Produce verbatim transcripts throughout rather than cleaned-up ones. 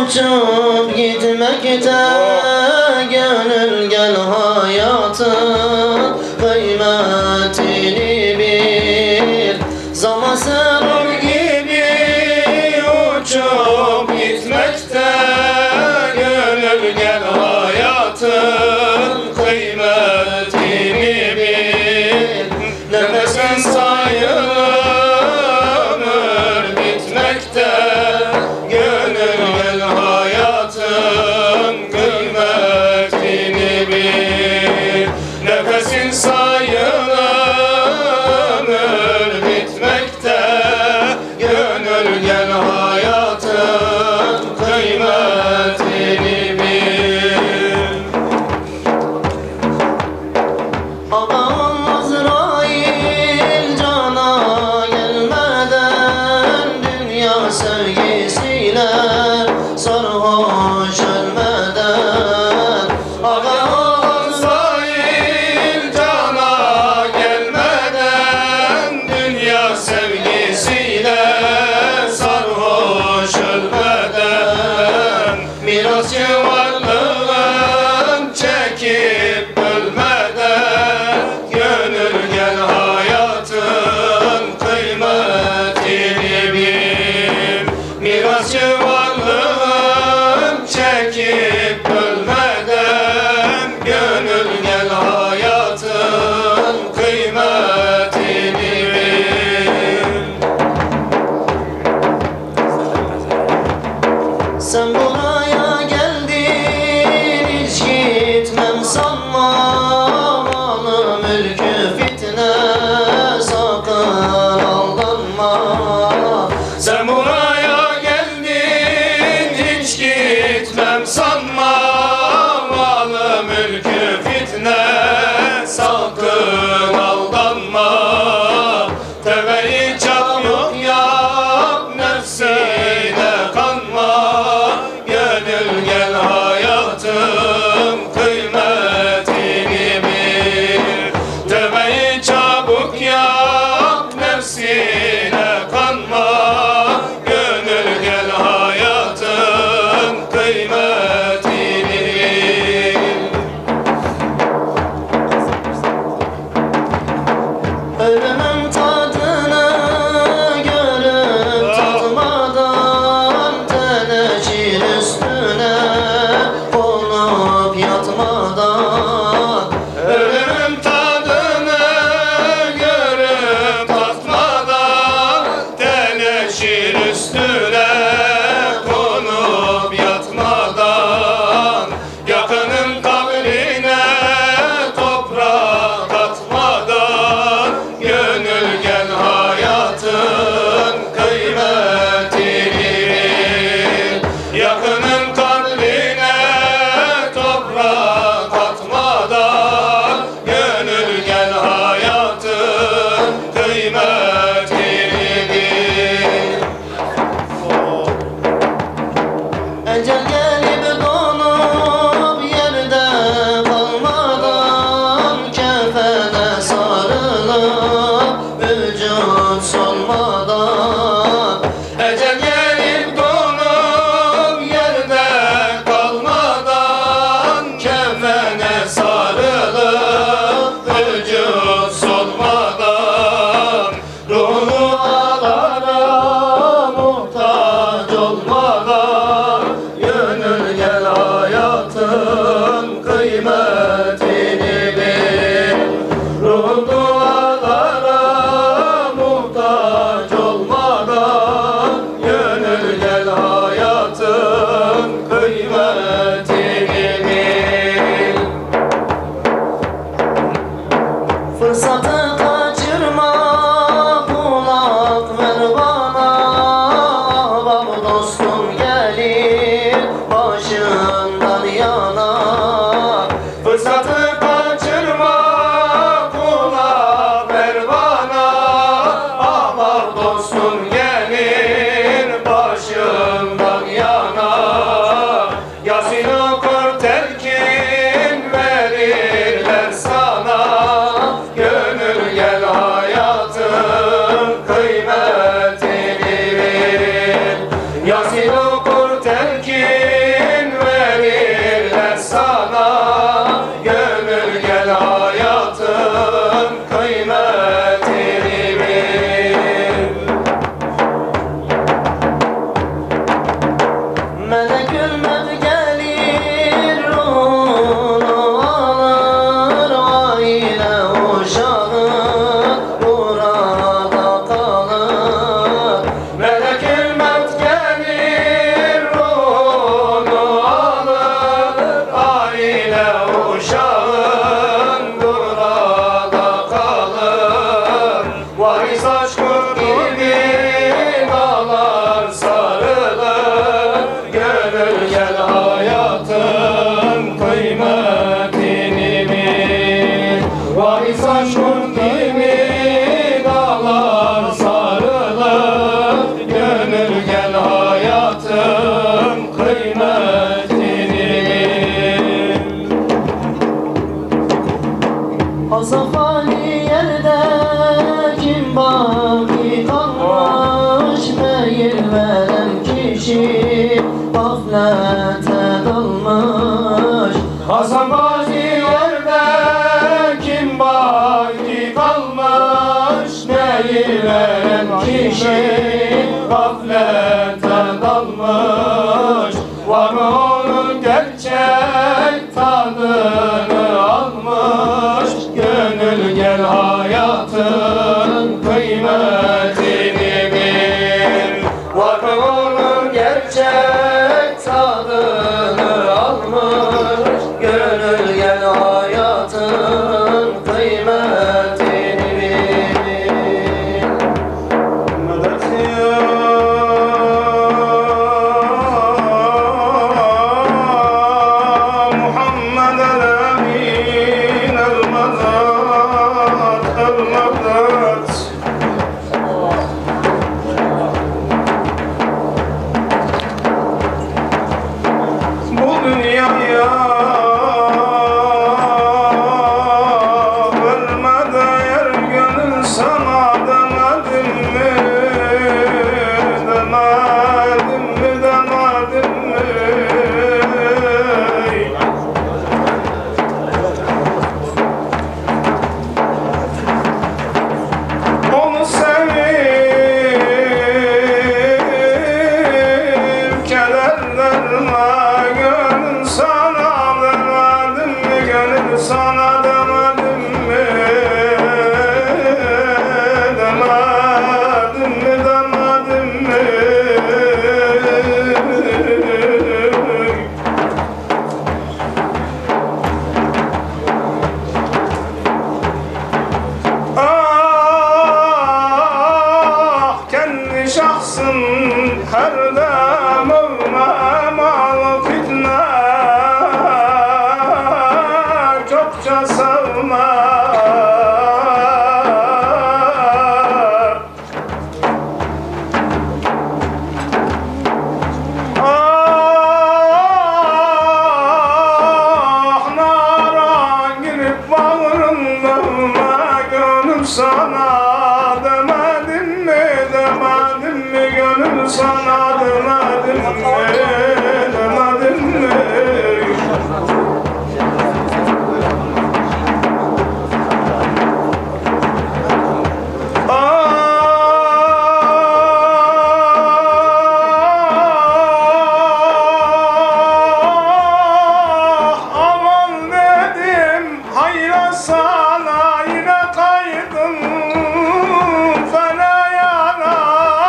uçup gitmekte gönül, gel hayatın kıymetini bil. Zaman serur gibi uçup gitmekte gönül, gel hayatın kıymetini bil. Nefesin sayılır ömür bitmekte gönül, gel hayatın kıymetini bil. Nefesin sayılır ömür bitmekte gönül, gel hayatın kıymetini bil. Ağam Azrail cana gelmeden dünya sevgisiyle sarhoş ölmeden. Ağam Azrail cana gelmeden dünya sevgisiyle sarhoş ölmeden. Mirasçı varlığın çekip ölmeden gönül, gel hayatın kıymetini bil. Mirasçı varlığın çekip ölmeden gönül, gel hayatın kıymetini bil. Sen buraya geldin hiç gitmem sanma, malı mülkü fitne sakın aldanma. Sen buraya geldin hiç gitmem sanma, malı mülkü fitne sakın aldanma. Teveli çap yok yap nefsine kanma gönül, gel hayatın kıymetini bil. Teveli çabuk yap nefsine kanma gönül, gel hayatın kıymetini bil. Ölümün tadını görüp tatmadan teneşir üstüne konup yatmadan. Ölümün tadını görüp tatmadan teneşir üstüne konup yatmadan. Yakının kabrine toprak atmadan gönül, gel hayatın kıymetini bil. Yakının kabrine toprak atmadan gönül, gel hayatın kıymetini bil. Ecel gelip donup yerde kalmadan kefene sarılıp vücut solmadan. Ecel gelip donup yerde kalmadan kefene sarılıp vücut solmadan. Ruhu ağlara muhtaç olmadan gönül, gel hayatın kıymetini bil. Ruhu dualara muhtaç olmadan gönül, gel hayatın kıymetini bil. Fırsatı kaçırma, kulak ver bana, ahbap dostum gelir başından yana. Fırsatı kaçırma, kulak ver bana, ahbap dostum gelir başından yana. Yasin okur telkin verirler sana gönül, gel hayatın kıymetini bil. Yasin okur telkin Gönül gel hayatın kıymetini bil. Varis aşkın gibi dağlar sarılır. Gönül gel hayatın kıymetini bil. Azafali yerde kim baki kalmış, meyil veren kişi gaflete dalmış. Azafali yerde kim baki kalmış, meyil veren kişi gaflete dalmış. Var mı onun gerçek tadını almış? Gönül gel hayatın kıymetini bil. Var mı onun gerçek tadını almış? Gönül gel hayatın kıymetini bil. Medet ya Muhammed el-Emin el-Medet el-Medet. Bu dünyaya vermede yer gönül sana demedim mi? Demedim mi, demedim mi? Onu sevip kederlenme. Gönül sana demedim mi? Gönül sana demedim mi? Demedim mi, demedim mi? Ah, kendi şahsın her dem övme, mal fitne çokça sevme. Ah, nara girip bağrında övme. Gönül sana demedim mi, demedim mi? Gönül sana demedim mi, demedim mi? Aman dedim hayra sana, yine kaydım fena yana.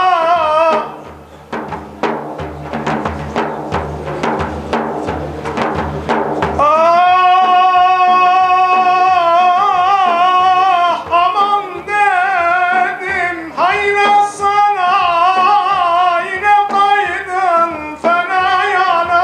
Ah, aman dedim hayra sana, yine kaydım fena yana.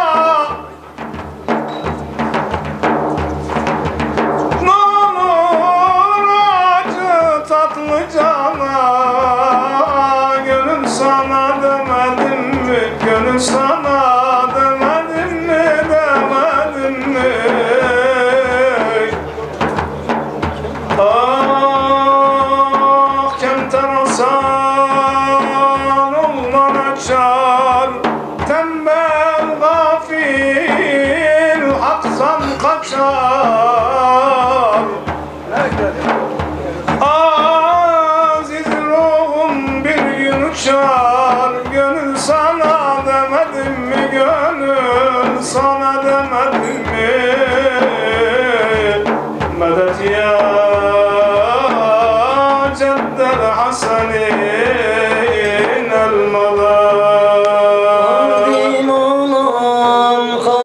Ne olur acı tatlı cana, gönül sana demedim mi? Gönül sana demedim mi, demedim mi? Ah, kemter olsan olman açar, tembel gafil haksan kaçar. Aziz ruhum bir gün uçar. Gönül sana demedim mi? Gönül sana demedim mi? Medet ya Ceddel Hasani.